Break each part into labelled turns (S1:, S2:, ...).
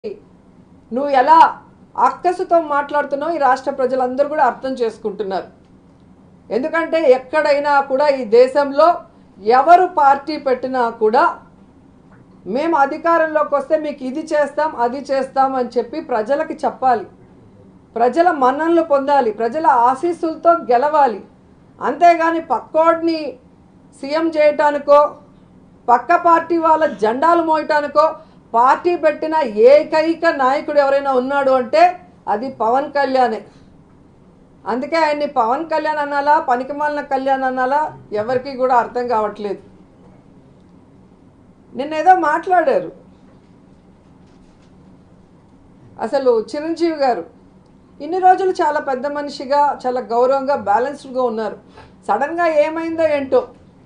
S1: నువ్వు ఎలా అక్కసుతో మాట్లాడుతున్నావు ఈ రాష్ట్ర ప్రజలందరూ కూడా అర్థం చేసుకుంటున్నారు. ఎందుకంటే ఎక్కడైనా కూడా ఈ దేశంలో ఎవరు పార్టీ పెట్టినా కూడా మేము అధికారంలోకి వస్తే మీకు ఇది చేస్తాం అది చేస్తాం అని చెప్పి ప్రజలకి చెప్పాలి, ప్రజల మన్ననలు పొందాలి, ప్రజల ఆశీస్సులతో గెలవాలి. అంతేగాని పక్కోడిని సీఎం చేయటానికో పక్క పార్టీ వాళ్ళ జెండాలు మోయటానికో పార్టీ పెట్టిన ఏకైక నాయకుడు ఎవరైనా ఉన్నాడు అంటే అది పవన్ కళ్యాణే. అందుకే ఆయన్ని పవన్ కళ్యాణ్ అనాలా పనికిమాలిన కళ్యాణ్ అనాలా ఎవరికి కూడా అర్థం కావట్లేదు. నిన్నేదో మాట్లాడారు అసలు చిరంజీవి గారు ఇన్ని రోజులు చాలా పెద్ద మనిషిగా చాలా గౌరవంగా బ్యాలెన్స్డ్గా ఉన్నారు. సడన్గా ఏమైందో ఏంటో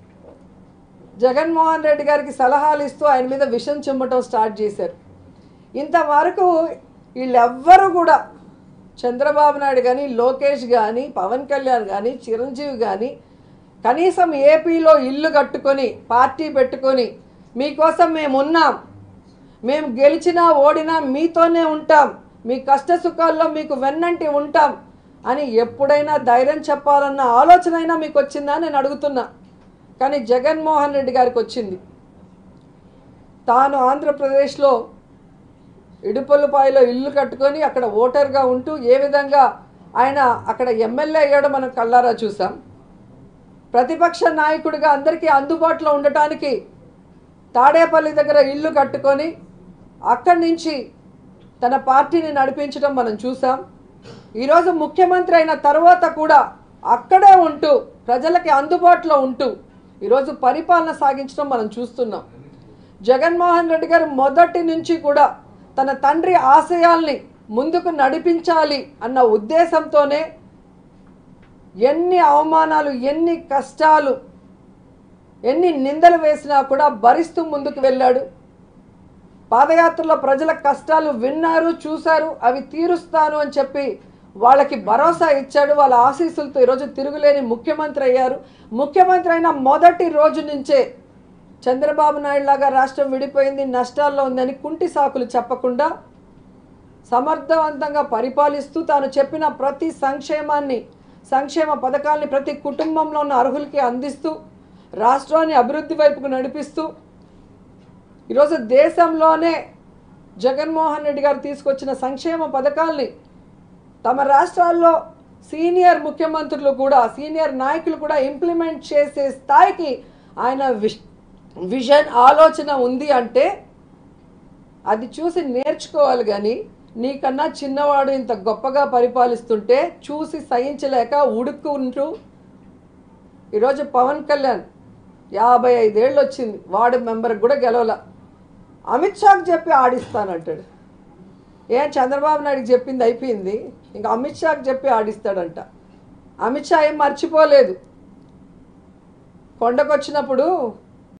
S1: జగన్మోహన్ రెడ్డి గారికి సలహాలు ఇస్తూ ఆయన మీద విషం చిమ్మటం స్టార్ట్ చేశారు. ఇంతవరకు వీళ్ళెవ్వరూ కూడా చంద్రబాబు నాయుడు కానీ లోకేష్ కానీ పవన్ కళ్యాణ్ కానీ చిరంజీవి కానీ కనీసం ఏపీలో ఇల్లు కట్టుకొని పార్టీ పెట్టుకొని మీకోసం మేము ఉన్నాం, మేము గెలిచినా ఓడినా మీతోనే ఉంటాం, మీ కష్ట సుఖాల్లో మీకు వెన్నంటి ఉంటాం అని ఎప్పుడైనా ధైర్యం చెప్పాలన్న ఆలోచన అయినా మీకు వచ్చిందా నేను అడుగుతున్నా. కానీ జగన్మోహన్ రెడ్డి గారికి వచ్చింది. తాను ఆంధ్రప్రదేశ్లో ఇడుపల్లిపాయలో ఇల్లు కట్టుకొని అక్కడ ఓటర్గా ఉంటూ ఏ విధంగా ఆయన అక్కడ ఎమ్మెల్యే అయ్యాడో మనం కళ్ళారా చూసాం. ప్రతిపక్ష నాయకుడిగా అందరికీ అందుబాటులో ఉండటానికి తాడేపల్లి దగ్గర ఇల్లు కట్టుకొని అక్కడి నుంచి తన పార్టీని నడిపించడం మనం చూసాం. ఈరోజు ముఖ్యమంత్రి అయిన తర్వాత కూడా అక్కడే ఉంటూ ప్రజలకి అందుబాటులో ఉంటూ ఈరోజు పరిపాలన సాగించడం మనం చూస్తున్నాం. జగన్మోహన్ రెడ్డి గారు మొదటి నుంచి కూడా తన తండ్రి ఆశయాల్ని ముందుకు నడిపించాలి అన్న ఉద్దేశంతోనే ఎన్ని అవమానాలు ఎన్ని కష్టాలు ఎన్ని నిందలు వేసినా కూడా భరిస్తూ ముందుకు వెళ్ళాడు. పాదయాత్రలో ప్రజల కష్టాలు విన్నారు చూశారు, అవి తీరుస్తాను అని చెప్పి వాళ్ళకి భరోసా ఇచ్చాడు. వాళ్ళ ఆశీస్సులతో ఈరోజు తిరుగులేని ముఖ్యమంత్రి అయ్యారు. ముఖ్యమంత్రి అయిన మొదటి రోజు నుంచే చంద్రబాబు నాయుడు లాగా రాష్ట్రం విడిపోయింది నష్టాల్లో ఉందని కుంటి సాకులు చెప్పకుండా సమర్థవంతంగా పరిపాలిస్తూ తాను చెప్పిన ప్రతి సంక్షేమ పథకాల్ని ప్రతి కుటుంబంలో ఉన్న అర్హులకి అందిస్తూ రాష్ట్రాన్ని అభివృద్ధి వైపుకు నడిపిస్తూ ఈరోజు దేశంలోనే జగన్మోహన్ రెడ్డి గారు తీసుకొచ్చిన సంక్షేమ పథకాల్ని తమ రాష్ట్రాల్లో సీనియర్ ముఖ్యమంత్రులు కూడా సీనియర్ నాయకులు కూడా ఇంప్లిమెంట్ చేసే స్థాయికి ఆయన విజన్ ఆలోచన ఉంది అంటే అది చూసి నేర్చుకోవాలి. కానీ నీకన్నా చిన్నవాడు ఇంత గొప్పగా పరిపాలిస్తుంటే చూసి సహించలేక ఉడుక్కుంటూ ఈరోజు పవన్ కళ్యాణ్ 55 ఏళ్ళు వచ్చింది, వార్డు మెంబర్కి కూడా గెలవల, అమిత్ షాకి చెప్పి ఆడిస్తానంటాడు. చంద్రబాబు నాయుడుకి చెప్పింది అయిపోయింది, ఇంకా అమిత్ షాకి చెప్పి ఆడిస్తాడంట. అమిత్ షా ఏం మర్చిపోలేదు. కొండకొచ్చినప్పుడు